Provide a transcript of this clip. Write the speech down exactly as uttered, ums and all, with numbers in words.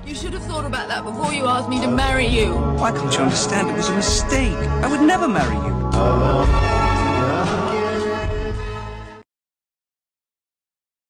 You should have thought about that before you asked me to marry you. Why can't you understand? It was a mistake. I would never marry you.